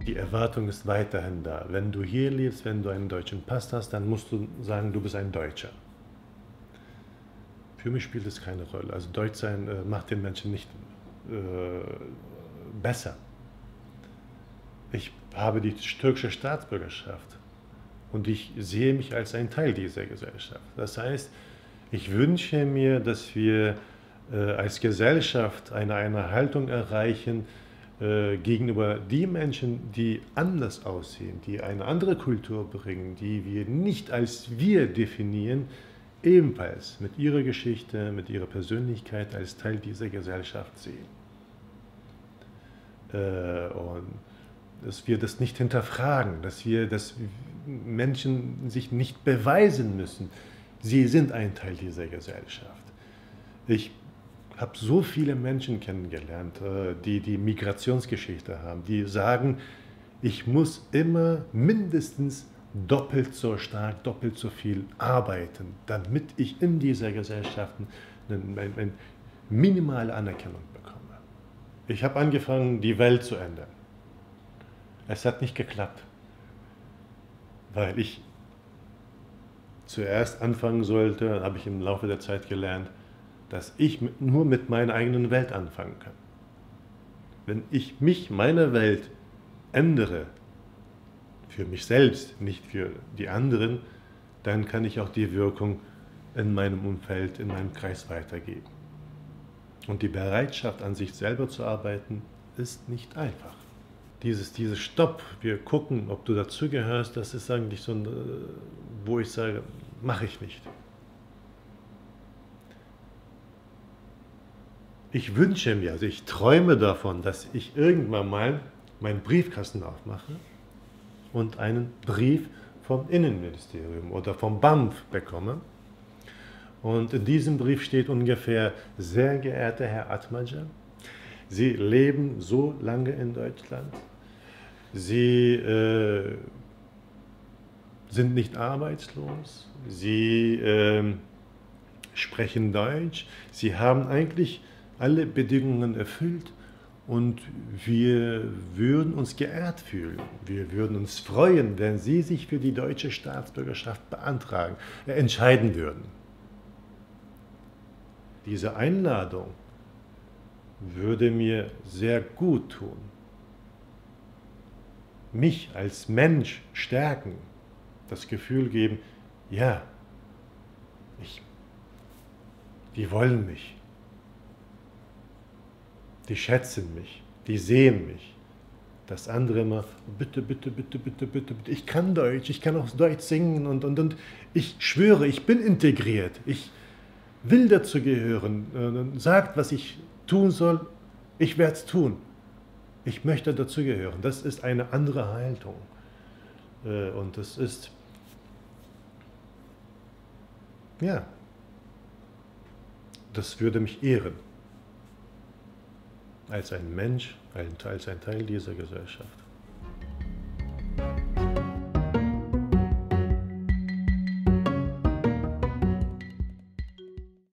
Die Erwartung ist weiterhin da. Wenn du hier lebst, wenn du einen deutschen Pass hast, dann musst du sagen, du bist ein Deutscher. Für mich spielt es keine Rolle. Also Deutschsein macht den Menschen nicht besser. Ich habe die türkische Staatsbürgerschaft und ich sehe mich als ein Teil dieser Gesellschaft. Das heißt, ich wünsche mir, dass wir als Gesellschaft eine Haltung erreichen gegenüber den Menschen, die anders aussehen, die eine andere Kultur bringen, die wir nicht als wir definieren, ebenfalls mit ihrer Geschichte, mit ihrer Persönlichkeit als Teil dieser Gesellschaft sehen. Und dass wir das nicht hinterfragen, dass Menschen sich nicht beweisen müssen, sie sind ein Teil dieser Gesellschaft. Ich habe so viele Menschen kennengelernt, die Migrationsgeschichte haben, die sagen, ich muss immer mindestens doppelt so stark, doppelt so viel arbeiten, damit ich in dieser Gesellschaft eine minimale Anerkennung bekomme. Ich habe angefangen, die Welt zu ändern. Es hat nicht geklappt, weil ich zuerst anfangen sollte, habe ich im Laufe der Zeit gelernt, dass ich nur mit meiner eigenen Welt anfangen kann. Wenn ich meine Welt ändere, für mich selbst, nicht für die anderen, dann kann ich auch die Wirkung in meinem Umfeld, in meinem Kreis weitergeben. Und die Bereitschaft, an sich selber zu arbeiten, ist nicht einfach. Dieses Stopp, wir gucken, ob du dazugehörst, das ist eigentlich so ein, wo ich sage, mache ich nicht. Ich wünsche mir, also ich träume davon, dass ich irgendwann mal meinen Briefkasten aufmache und einen Brief vom Innenministerium oder vom BAMF bekomme. Und in diesem Brief steht ungefähr: Sehr geehrter Herr Atmaca, Sie leben so lange in Deutschland, Sie sind nicht arbeitslos, Sie sprechen Deutsch, Sie haben eigentlich alle Bedingungen erfüllt und wir würden uns geehrt fühlen. Wir würden uns freuen, wenn Sie sich für die deutsche Staatsbürgerschaft entscheiden würden. Diese Einladung würde mir sehr gut tun, mich als Mensch stärken, das Gefühl geben, ja, die wollen mich, die schätzen mich, die sehen mich. Das andere immer, bitte, bitte, bitte, bitte, bitte, bitte, ich kann Deutsch, ich kann auch Deutsch singen und ich schwöre, ich bin integriert, ich will dazu gehören, sagt, was ich tun soll, ich werde es tun. Ich möchte dazugehören. Das ist eine andere Haltung. Und das ist, ja, das würde mich ehren. Als ein Mensch, als ein Teil dieser Gesellschaft.